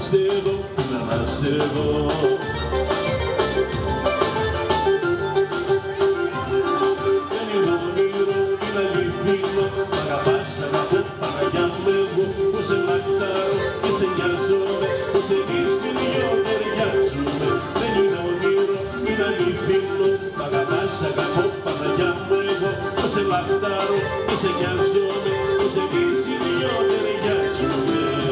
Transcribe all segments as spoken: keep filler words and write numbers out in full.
σε δω, να σε δω. Δεν είναι όνειρο, είναι αληθινό, μ' αγαπάς, αγαπώ, Παναγιά μου εγώ, πως σε λαχτάρω και σε νοιάζομαι, πως εμείς οι δυο ταιριάζουμε. Δεν είναι όνειρο, είναι αληθινό, μ' αγαπάς, αγαπώ, Παναγιά μου εγώ, πως σε λαχτάρω και σε νοιάζομαι, πως εμείς οι δυο ταιριάζουμε.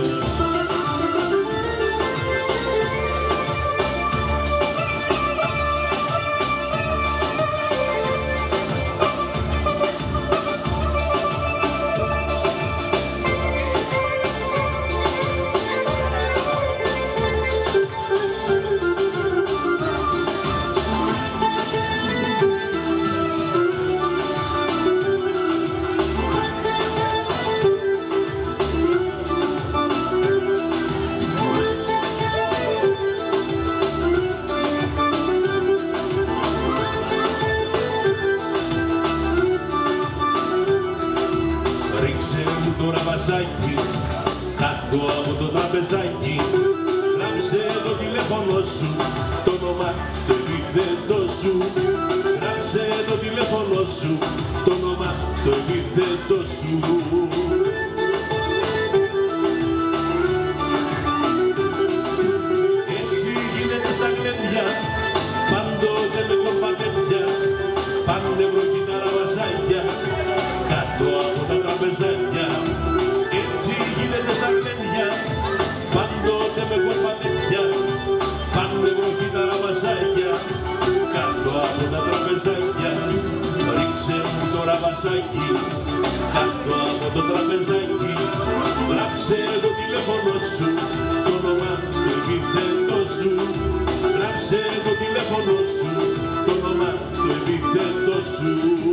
Το ραβαζάκι, κάτω από το τραπεζάκι, γράψε το τηλέφωνο σου, το όνομα, το επίθετο σου. Γράψε το τηλέφωνο σου, το όνομα, το επίθετο σου. Έτσι γίνεται στα γλέντια, πάντοτε με κοπατέντια, πάνε βροχή τα ραβαζάκια, κάτω από τα τραπεζάκια. Έτσι γίνεται στα γλέντια, πάντοτε με κοπατέντια, πάνε βροχή τα ραβαζάκια, κάτω από τα τραπεζάκια. Ρίξε μου το ραβαζάκι, κάτω από το τραπεζάκι, γράψε το τηλέφωνο σου, το όνομα, το επίθετο σου. Γράψε το τηλέφωνο σου, το όνομα, το επίθετο σου.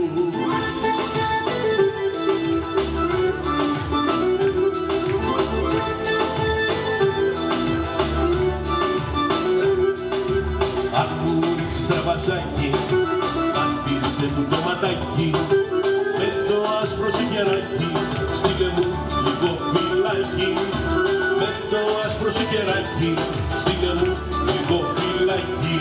Αν μου ρίξεις ραβαζάκι, πάτησε μου το ματάκι, με το άσπρο σικεράκι, στείλε μου λίγο φυλάκι. Με το άσπρο σικεράκι, στείλε μου λίγο φυλάκι.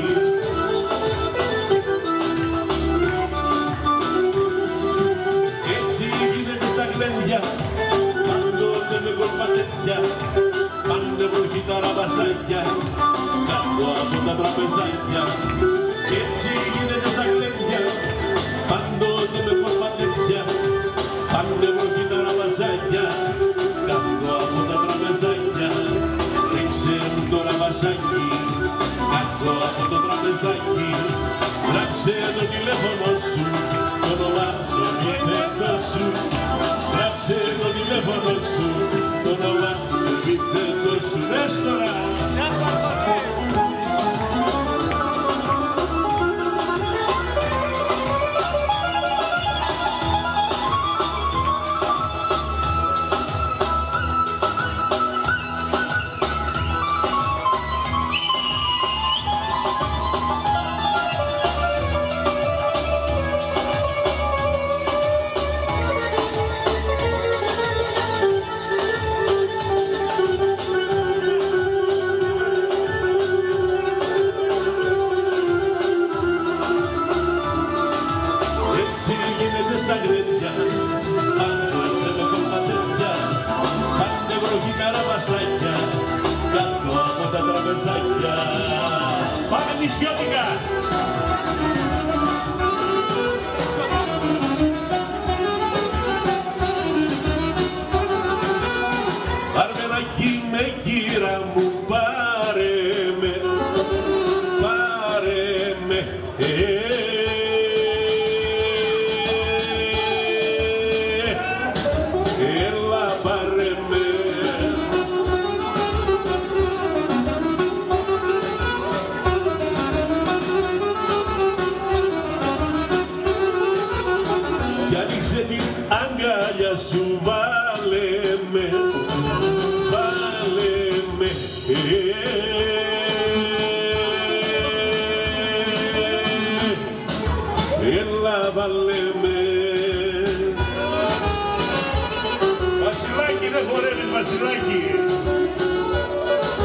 Έτσι γίνεται στα γλέντια, πάντοτε με κολπατέντια, πάνε βροχή τα ραβαζάκια, κάτω από τα τραπεζάκια. Έτσι γίνεται στα γλέντια, πάντοτε με κολπατέντια, πάνε βροχή τα ραβαζάκια, κάτω από τα τραπεζάκια. Ρίξε μου το ραβαζάκι, κάτω από το τραπεζάκι, γράψε το τηλέφωνο σου, το όνομα, το επίθετο σου. Γράψε το τηλέφωνο σου, το όνομα, το επίθετο σου. Δες τώρα! Στα γλέντια, πάντοτε με κολπατέντια, πάνε βροχή τα ραβαζάκια, κάτω από τα τραπεζάκια. Πάμε νησιώτικα! Παρμενάκι με κύρα μου, πάρε με, πάρε με, ε, αγκαλιά σου βάλε με, βάλε με, ε, έλα βάλε με. Βασιλάκι, δεν χορεύεις Βασιλάκι.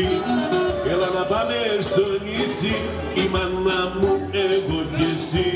έλα να πάμε στο νησί, η μάνα μου, εγώ κι εσύ.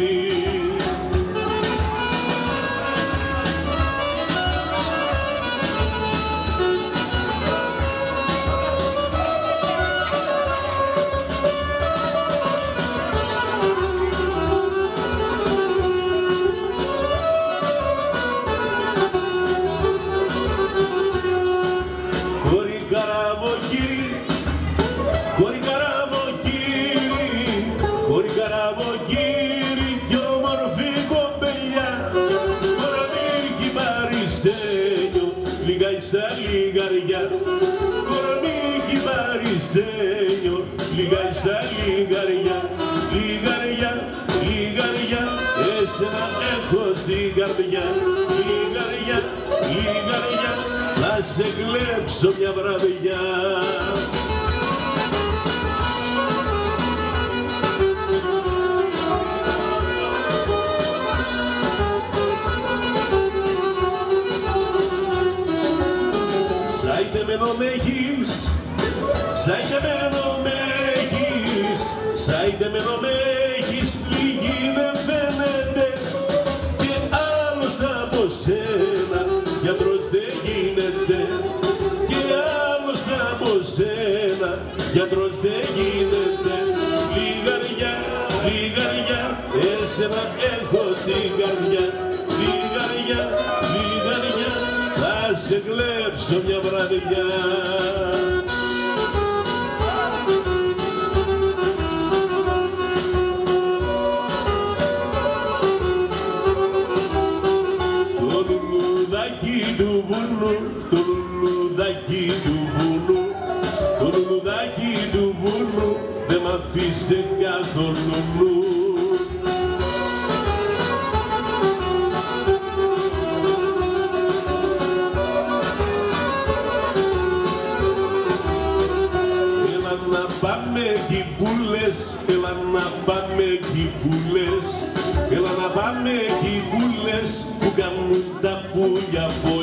Λιγαριά, κορμίκι παρισένιο, λίγα ίσα λιγαριά, λιγαριά, λιγαριά, εσένα έχω στην καρδιά, λιγαριά, λιγαριά, θα σε κλέψω μια βραδιά. Σαϊτεμένο με έχεις, σαϊτεμένο με έχεις, σαϊτεμένο με έχεις, πληγή δεν φαίνεται και άλλος από σένα γιατρός δεν γίνεται, και άλλος από σένα γιατρός δεν γίνεται. Λιγαριά, λιγαριά, εσένα έχω στην καρδιά, λιγαριά, λιγαριά, θα σε κλέψω μια βραδιά. Το λουλουδάκι του βουνού, το λουλουδάκι του βουνού, το λουλουδάκι του βουνού δεν μ' αφήσε καθόλου. Εκεί που λες, έλα να πάμε εκεί που λες, έλα να πάμε εκεί που λες, που κάνουν τα πουλιά.